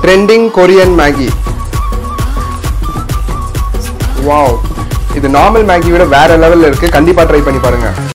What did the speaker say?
Trending Korean Maggi. Wow, இது normal Maggi விட வேற லெவல்ல இருக்கு. கண்டிப்பா ட்ரை பண்ணி பாருங்க.